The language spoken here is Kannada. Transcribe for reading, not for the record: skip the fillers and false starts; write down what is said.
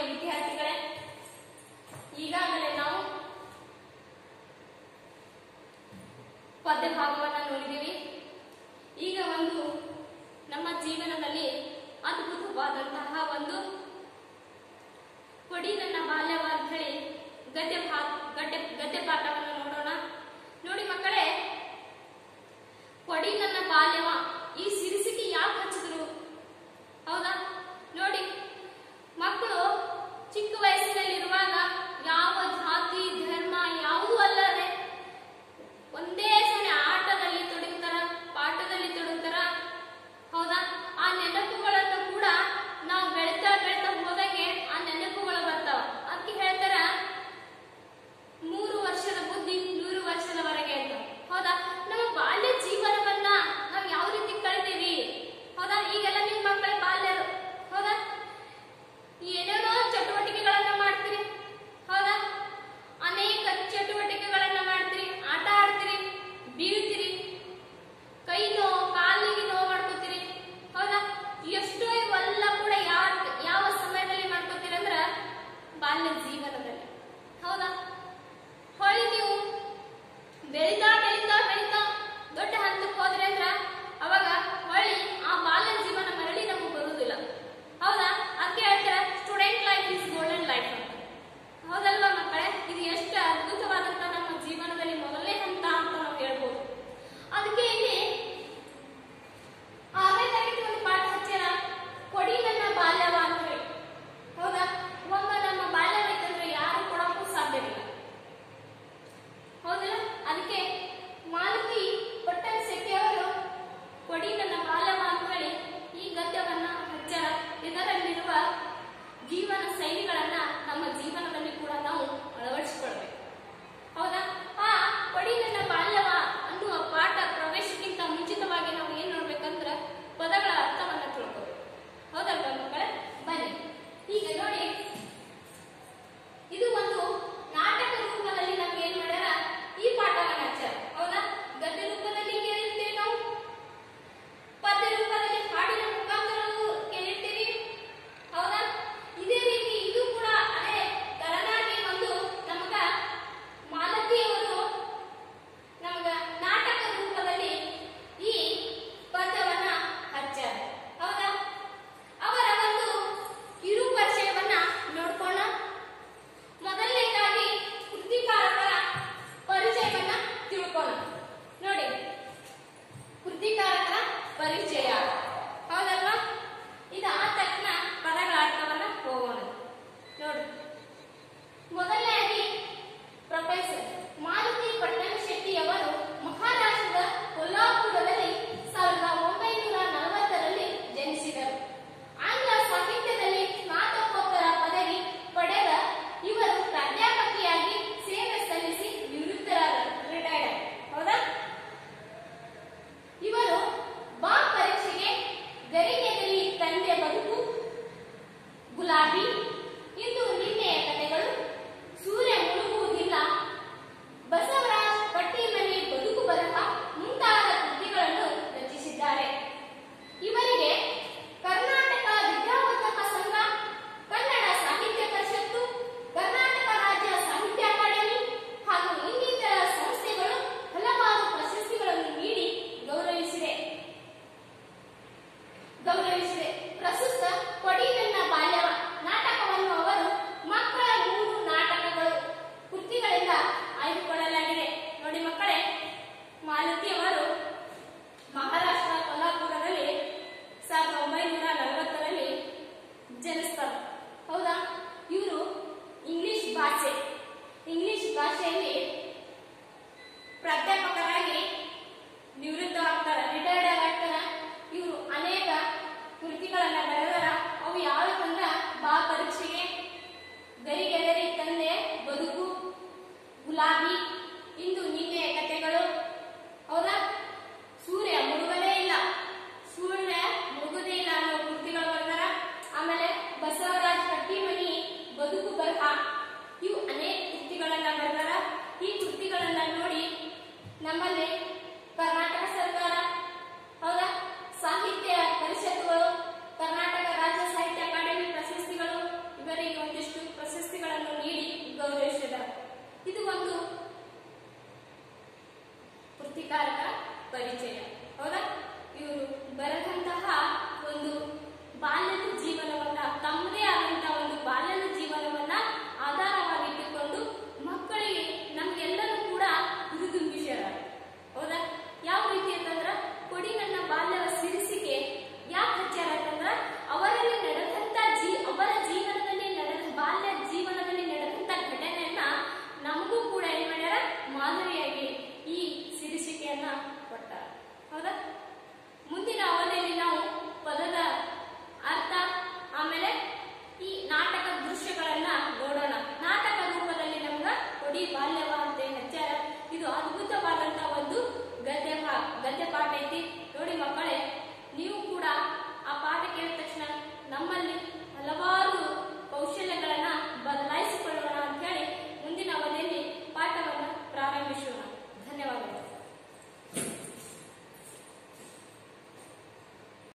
ವಿದ್ಯಾರ್ಥಿಗಳೇ, ಈಗಾಗಲೇ ನಾವು ಪದ್ಯ ಭಾಗವನ್ನು ನೋಡಿದ್ದೀವಿ. ಈಗ ಒಂದು ನಮ್ಮ ಜೀವನದಲ್ಲಿ ಅದ್ಭುತವಾದಂತಹ ಒಂದು ಕೊಡಿ ನನ್ನ ಬಾಲ್ಯವ ಅಂತ ಹೇಳಿ ಗದ್ಯ ಪಾಠವನ್ನು ನೋಡೋಣ. ನೋಡಿ ಮಕ್ಕಳೇ, ಕೊಡಿ ನನ್ನ ಬಾಲ್ಯವ ಈ ಸಿರಿಸಿಗೆ ಯಾಕೆ ಹಚ್ಚಿದ್ರು? ಹೌದಾ? ನೋಡಿ, ಮಕ್ಕಳು ಚಿಕ್ಕ ವಯಸ್ಸಿನಲ್ಲಿರುವಾಗ ಯಾವ ಜಾತಿ ಧರ್ಮ ಯಾವುದೂ ಅಲ್ಲದೆ ಒಂದೇ ಸಮಯ ಆಟದಲ್ಲಿ ತೊಡಗುತ್ತಾರ, ಪಾಠದಲ್ಲಿ ತೊಡಗುತ್ತಾರ. ಹೌದಾ? ಆ ನೆನಪುಗಳನ್ನು ಕೂಡ ನಾವು ಬೆಳೀತಾ ಬೆಳೀತಾ ಹೋದಂಗೆ ಆ ನೆನಪುಗಳು ಬರ್ತಾವ. ಅದಕ್ಕೆ ಹೇಳ್ತಾರ 3 ವರ್ಷದ ಬುದ್ಧಿ 100 ವರ್ಷದವರೆಗೆ ಅಂತ. ಹೌದಾ? ನಮ್ಮ ಬಾಲ್ಯ ಜೀವನವನ್ನ ನಾವು ಯಾವ ರೀತಿ ಕಳಿತೀವಿ? ಹೌದಾ? ಈಗೆಲ್ಲ ನಿಮ್ಮ ಮಕ್ಕಳ ಬಾಲ್ಯರು, ಹೌದಾ, ಏನೇನೋ ಚಟುವಟಿಕೆಗಳನ್ನ ಮಾಡ್ತೀರಿ. ಹೌದಾ? ಅನೇಕ ಚಟುವಟಿಕೆಗಳನ್ನ ಮಾಡ್ತೀರಿ, ಆಟ ಆಡ್ತೀರಿ, ಬೀಳ್ತೀರಿ, ಕೈ ನೋವು ಕಾಲಿಗೆ ನೋವು ಮಾಡ್ಕೋತೀರಿ. ಹೌದಾ? ಎಷ್ಟೋ ಇವೆಲ್ಲ ಕೂಡ ಯಾವ ಸಮಯದಲ್ಲಿ ಮಾಡ್ಕೋತೀರಿ ಅಂದ್ರ ಬಾಲ್ಯ ಜೀವನದಲ್ಲಿ. ಹೌದಾ? ಹೊಳ್ಳಿ ನೀವು ಬೆಳೀತಾ ಬೆಳೀತಾ ಬೆಳೀತಾ ದೊಡ್ಡ ಹಂತಕ್ಕೆ ಹೋದ್ರೆ ಅಂದ್ರ ಅವಾಗ ಹೊಳ್ಳಿ ಆ ಬಾಲ್ಯ ಜೀವನ ಮರಳಿ ನಮಗೆ ಬರುವುದಿಲ್ಲ. ಹೌದಾ? ಅದಕ್ಕೆ ಹೇಳ್ತಾರ student life is golden life ಅಂತ. ಹೌದಲ್ವಾ ಮಕ್ಕಳೇ? ಇದು ಎಷ್ಟು ಅದ್ಭುತವಾದಂತ ನಮ್ಮ ಜೀವನದಲ್ಲಿ ಮೊದಲನೇ ಹಂತ ಅಂತ ನಾವು ಹೇಳ್ಬೋದು. ಅದಕ್ಕೆ ಇಲ್ಲಿ 6ನೇ ತರಗತಿ ಒಂದು ಪಾಠ ಹಚ್ಚಾರ, ಕೊಡಿ ನನ್ನ ಬಾಲ್ಯವ ಅಂತ ಹೇಳಿ. ಹೌದಾ? ಒಮ್ಮ ನಮ್ಮ ಬಾಲ್ಯ ಬೇಕಂದ್ರೆ ಯಾರು ಕೊಡಕ್ಕೂ ಸಾಧ್ಯವಿಲ್ಲ. ಹೌದಲ್ಲ? ಅದಕ್ಕೆ ಮಾಲತಿ ಪಟ್ಟಣ ಶೆಟ್ಟಿ ಅವರು ಕೊಡಿ ನನ್ನ ಬಾಲ್ಯವ ಅಂತ ಹೇಳಿ ಈ ಗದ್ಯವನ್ನ ಹಚ್ಚಾರ. ಇದರಲ್ಲಿರುವ ಜೀವನ ಶೈಲಿಗಳನ್ನ ನಮ್ಮ ಜೀವನದಲ್ಲಿ ಕೂಡ ನಾವು ಅಳವಡಿಸಿಕೊಳ್ಬೇಕು. ಹೌದಾ? ಆ ಕೊಡಿ ನನ್ನ ಬಾಲ್ಯವ ಅನ್ನುವ ಪಾಠ ಪ್ರವೇಶಕ್ಕಿಂತ ಮುಂಚಿತವಾಗಿ ನಾವು ಏನ್ ನೋಡ್ಬೇಕಂದ್ರ ಪದಗಳ ಅರ್ಥವನ್ನ ತಿಳ್ಕೋಬೇಕು. ಹೌದಲ್ವಾ ಮಕ್ಕಳೇ? ಬನ್ನಿ, ಈಗ ನೋಡಿ, ಇದು ಒಂದು ನಾಟಕ ರೂಪದಲ್ಲಿ ನಮ್ಗೆ ಏನ್ ಮಾಡ್ಯಾರ, ಈ ಪಾಠವನ್ನ ಹಚ್ಚಾರ. ಹೌದಾ? ಗದ್ಯ ರೂಪದಲ್ಲಿ ಕೇಳಿರ್ತೀವಿ ನಾವು, ಪದ್ಯ ರೂಪದಲ್ಲಿ ಹಾಡಿನ ಮುಖಾಂತರ ಕೇಳಿರ್ತೀವಿ. ಹೌದಾ? ಇದೇ ರೀತಿ ಇದು ಕೂಡ ಅದೇ ತರನಾಗಿ ಒಂದು ನಮಗ ಮಾಲತಿಯವರು ನಮಗ ನಾಟಕ ರೂಪದಲ್ಲಿ ಈ ಪದ್ಯವನ್ನ ಹಚ್ಚಾರ. ಹೌದಾ? ಅವರ ಒಂದು ಕಿರು ಪರಿಚಯವನ್ನ ನೋಡ್ಕೊಳ್ಳೋಣ. ಮೊದಲನೇದಾಗಿ ಕೃತಿಕಾರಕರ ಪರಿಚಯವನ್ನ ತಿಳ್ಕೊಳ್ಳೋಣ. ನೋಡಿ, ಕೃತಿಕಾರಕರ ಪರಿಚಯ. ಹೌದಲ್ವಾ? ಇದಾದ ತಕ್ಷಣ ಪದಗಳ ಅರ್ಥವನ್ನ ಹೋಗೋಣ. ನೋಡಿ, ಮೊದಲನೇದಾಗಿ ಪ್ರೊಫೆಸರ್ ಮಾಲತಿ ಪಟ್ಟಣ ಶೆಟ್ಟಿ ಅವರು ಮಹಾರಾಷ್ಟ್ರದ ಕೊಲ್ಲಾಪುರದಲ್ಲಿ 1940ರಲ್ಲಿ ಜನಿಸಿದರು. ಆಂಗ್ಲ ಸಾಹಿತ್ಯದಲ್ಲಿ ಸ್ನಾತಕೋತ್ತರ ಪದವಿ ಪಡೆದ ಇವರು ಪ್ರಾಧ್ಯಾಪಕಿಯಾಗಿ ಸೇವೆ ಸಲ್ಲಿಸಿ ನಿವೃತ್ತರಾದರು, ರಿಟೈರ್ಡ್. ಹೌದಾ? ಇವರು ಬಾ ಪರೀಕ್ಷೆಗೆ ಗರಿಗೆದಲ್ಲಿ ತಂದೆ ಬದುಕು, ಗುಲಾಬಿ, ಇಂದು ನಿನ್ನೆಯ ಕಥೆಗಳು, ಸೂರ್ಯ ಮುಳುಗುವುದಿಲ್ಲ, ಬಸವರಾಜ್ ಪಟ್ಟಿಮನಿ ಬದುಕು ಬರಹ ಮುಂತಾದ ಕೃತಿಗಳನ್ನು ರಚಿಸಿದ್ದಾರೆ. ಇವರಿಗೆ ಕರ್ನಾಟಕ ವಿದ್ಯಾವರ್ಧಕ ಸಂಘ, ಕನ್ನಡ ಸಾಹಿತ್ಯ ಪರಿಷತ್ತು, ಕರ್ನಾಟಕ ರಾಜ್ಯ ಸಾಹಿತ್ಯ ಅಕಾಡೆಮಿ ಹಾಗೂ ಇನ್ನಿತರ ಸಂಸ್ಥೆಗಳು ಹಲವಾರು ಪ್ರಶಸ್ತಿಗಳನ್ನು ನೀಡಿ ಗೌರವಿಸಿದೆ. ಪ್ರಸ್ತುತ ಕೊಡಿ ನನ್ನ ಬಾಲ್ಯವ ನಾಟಕವನ್ನು ಅವರು ಮಕ್ಕಳ 3 ನಾಟಕಗಳು ಕೃತಿಗಳಿಂದ ಆಯ್ದುಕೊಳ್ಳಲಾಗಿದೆ. ನೋಡಿ ಮಕ್ಕಳೇ, ಮಾಲತಿಯವರು ಮಹಾರಾಷ್ಟ್ರ ಕೊಲ್ಲಾಪುರದಲ್ಲಿ 1940ರಲ್ಲಿ ಜನಿಸ್ತಾರೆ. ಹೌದಾ? ಇವರು ಇಂಗ್ಲಿಷ್ ಭಾಷೆಯಲ್ಲಿ ಪ್ರಾಧ್ಯಾಪಕರಾಗಿ ನಿವೃತ್ತ ಆಗ್ತಾರೆ, ರಿಟೈರ್ಡ್ ಆಗ್ತಾರೆ. ಇವರು ಅನೇಕ ಕೃತಿಗಳನ್ನ